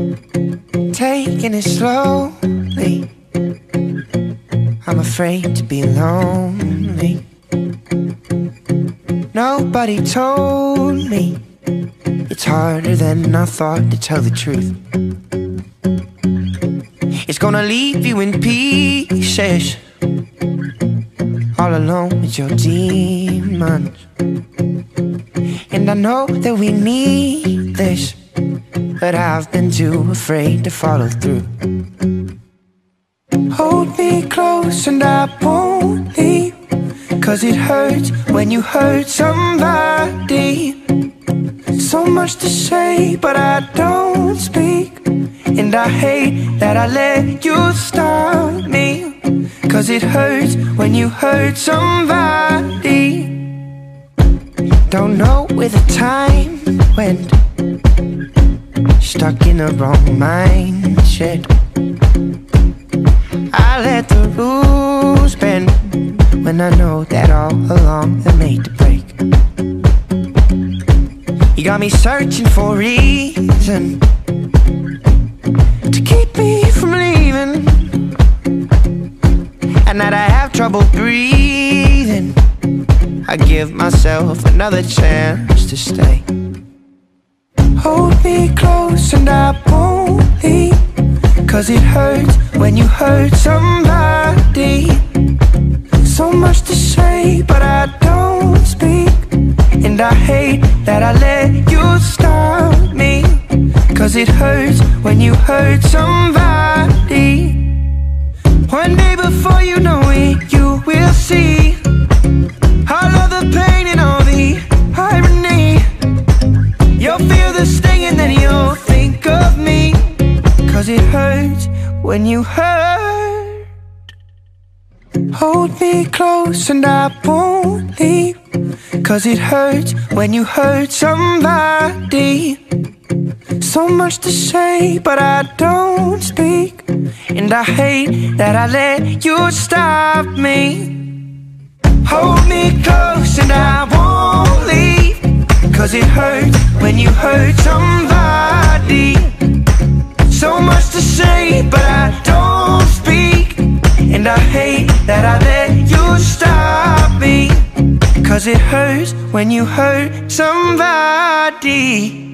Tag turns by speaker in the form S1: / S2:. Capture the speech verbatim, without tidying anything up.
S1: taking it slowly. I'm afraid to be lonely. Nobody told me it's harder than I thought to tell the truth. It's gonna leave you in pieces, all alone with your demons. And I know that we need this, but I've been too afraid to follow through. Hold me close and I won't leave, 'cause it hurts when you hurt somebody. So much to say, but I don't speak. And I hate that I let you stop me, 'cause it hurts when you hurt somebody. Don't know where the time went, stuck in the wrong mindset. I let the rules bend, when I know that all along they're made to break. You got me searching for a reason to keep me from leaving, and that I have trouble breathing. I give myself another chance to stay. Hold me close and I won't leave, 'cause it hurts when you hurt somebody. So much to say, but I don't speak. And I hate that I let you stop me, 'cause it hurts when you hurt somebody. One day before you know it, you will see all of the pain and all the irony. You'll feel the sting and then you'll think of me, 'cause it hurts when you hurt. Hold me close and I won't leave, 'cause it hurts when you hurt somebody. So much to say, but I don't speak. And I hate that I let you stop me. Hold me close and I won't leave, 'cause it hurts when you hurt somebody. So much to say, but I don't speak. And I hate that I let you stop me, 'cause it hurts when you hurt somebody.